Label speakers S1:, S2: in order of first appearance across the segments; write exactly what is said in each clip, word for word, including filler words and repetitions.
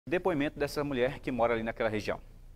S1: Depoimento dessa mulher que mora ali naquela região.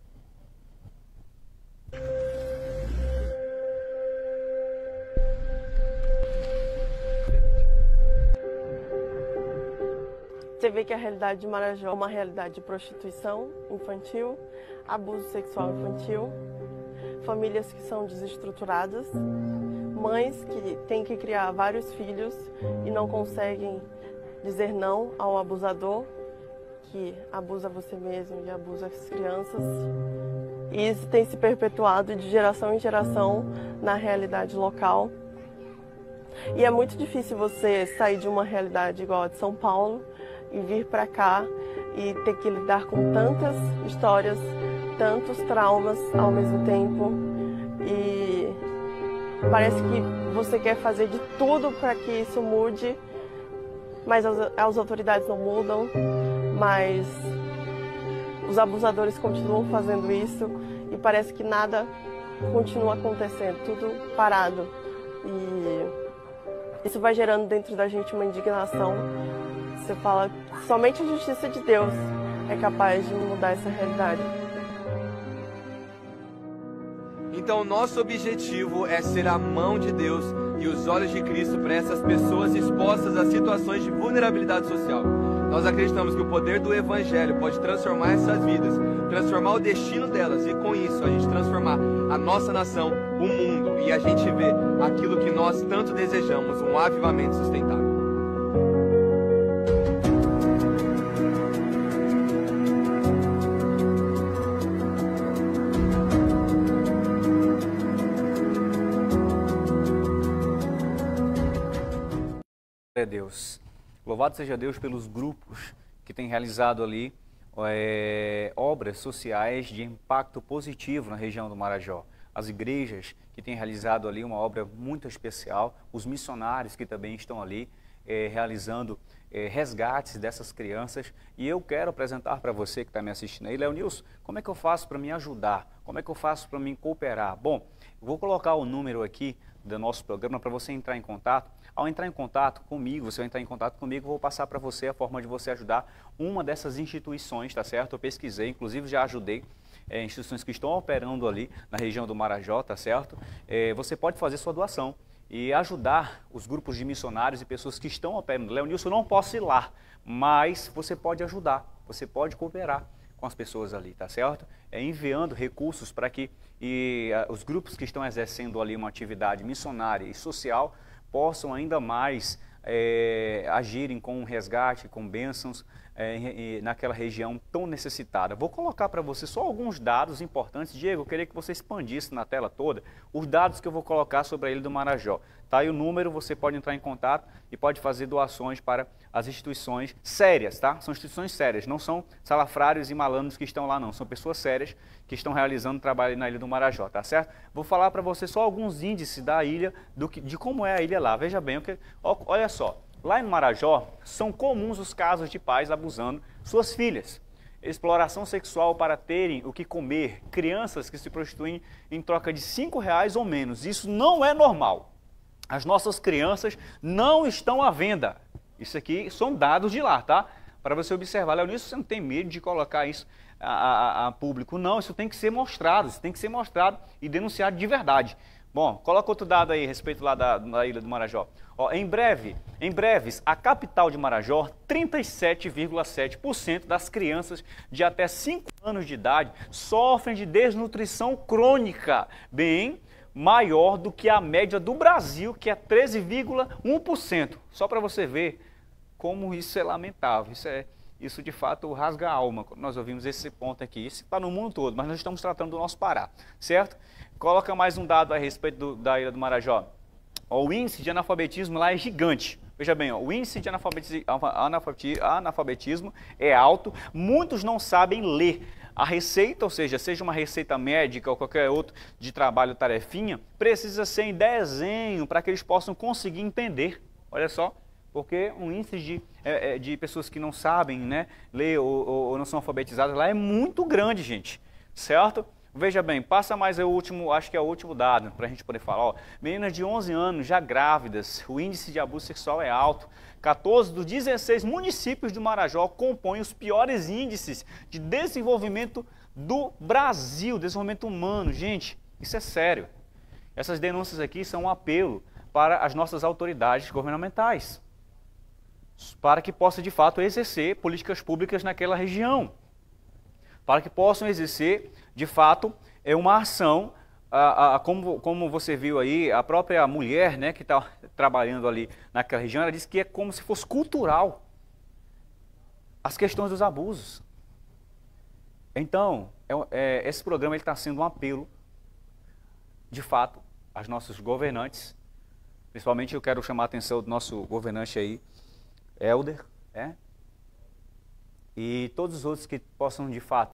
S2: Você vê que a realidade de Marajó é uma realidade de prostituição infantil, abuso sexual infantil, famílias que são desestruturadas, mães que têm que criar vários filhos e não conseguem dizer não ao abusador, que abusa você mesmo e abusa as crianças. E isso tem se perpetuado de geração em geração na realidade local. E é muito difícil você sair de uma realidade igual a de São Paulo e vir para cá e ter que lidar com tantas histórias, tantos traumas ao mesmo tempo. E parece que você quer fazer de tudo para que isso mude, mas as, as autoridades não mudam, mas os abusadores continuam fazendo isso e parece que nada continua acontecendo, tudo parado. E isso vai gerando dentro da gente uma indignação. Você fala, somente a justiça de Deus é capaz de mudar essa realidade.
S3: Então, nosso objetivo é ser a mão de Deus e os olhos de Cristo para essas pessoas expostas a situações de vulnerabilidade social. Nós acreditamos que o poder do Evangelho pode transformar essas vidas, transformar o destino delas e, com isso, a gente transformar a nossa nação, o mundo, e a gente vê aquilo que nós tanto desejamos, um avivamento sustentável.
S1: Glória a Deus. Louvado seja Deus pelos grupos que têm realizado ali é, obras sociais de impacto positivo na região do Marajó. As igrejas que têm realizado ali uma obra muito especial, os missionários que também estão ali é, realizando é, resgates dessas crianças. E eu quero apresentar para você que está me assistindo aí, Leonilson, como é que eu faço para me ajudar? Como é que eu faço para me cooperar? Bom, eu vou colocar o número aqui do nosso programa para você entrar em contato. Ao entrar em contato comigo, você vai entrar em contato comigo, eu vou passar para você a forma de você ajudar uma dessas instituições, tá certo? Eu pesquisei, inclusive já ajudei é, instituições que estão operando ali na região do Marajó, tá certo? É, você pode fazer sua doação e ajudar os grupos de missionários e pessoas que estão operando. Leonilson, eu não posso ir lá, mas você pode ajudar, você pode cooperar com as pessoas ali, tá certo? É, enviando recursos para que e, uh, os grupos que estão exercendo ali uma atividade missionária e social possam ainda mais é, agirem com um resgate, com bênçãos é, naquela região tão necessitada. Vou colocar para você só alguns dados importantes. Diego, eu queria que você expandisse na tela toda os dados que eu vou colocar sobre a Ilha do Marajó. Tá aí o número, você pode entrar em contato e pode fazer doações para as instituições sérias, tá? São instituições sérias, não são salafrários e malandros que estão lá não, são pessoas sérias que estão realizando trabalho na Ilha do Marajó, tá certo? Vou falar para você só alguns índices da ilha, do que, de como é a ilha lá. Veja bem, olha só, lá no Marajó são comuns os casos de pais abusando suas filhas. Exploração sexual para terem o que comer, crianças que se prostituem em troca de cinco reais ou menos. Isso não é normal. As nossas crianças não estão à venda. Isso aqui são dados de lá, tá? Para você observar. Leonilson, você não tem medo de colocar isso a, a, a público. Não, isso tem que ser mostrado. Isso tem que ser mostrado e denunciado de verdade. Bom, coloca outro dado aí a respeito lá da, da Ilha do Marajó. Ó, em breve, em breves, a capital de Marajó, trinta e sete vírgula sete por cento das crianças de até cinco anos de idade sofrem de desnutrição crônica, bem maior do que a média do Brasil, que é treze vírgula um por cento. Só para você ver como isso é lamentável. Isso, é, isso de fato rasga a alma quando nós ouvimos esse ponto aqui. Isso está no mundo todo, mas nós estamos tratando do nosso Pará, certo? Coloca mais um dado a respeito do, da Ilha do Marajó. Ó, o índice de analfabetismo lá é gigante. Veja bem, ó, o índice de analfabetismo, analfabetismo é alto, muitos não sabem ler. A receita, ou seja, seja uma receita médica ou qualquer outro de trabalho tarefinha, precisa ser em desenho para que eles possam conseguir entender. Olha só, porque o índice de, é, de pessoas que não sabem, né, ler ou, ou não são alfabetizadas lá é muito grande, gente, certo? Veja bem, passa mais o último, acho que é o último dado, para a gente poder falar. Ó, meninas de onze anos já grávidas, o índice de abuso sexual é alto. quatorze dos dezesseis municípios do Marajó compõem os piores índices de desenvolvimento do Brasil, desenvolvimento humano. Gente, isso é sério. Essas denúncias aqui são um apelo para as nossas autoridades governamentais, para que possam, de fato, exercer políticas públicas naquela região, para que possam exercer, de fato, é uma ação, a, a, como, como você viu aí, a própria mulher, né, que está trabalhando ali naquela região, ela disse que é como se fosse cultural as questões dos abusos. Então, é, é, esse programa está sendo um apelo, de fato, aos nossos governantes. Principalmente eu quero chamar a atenção do nosso governante aí, Helder, é? E todos os outros que possam, de fato,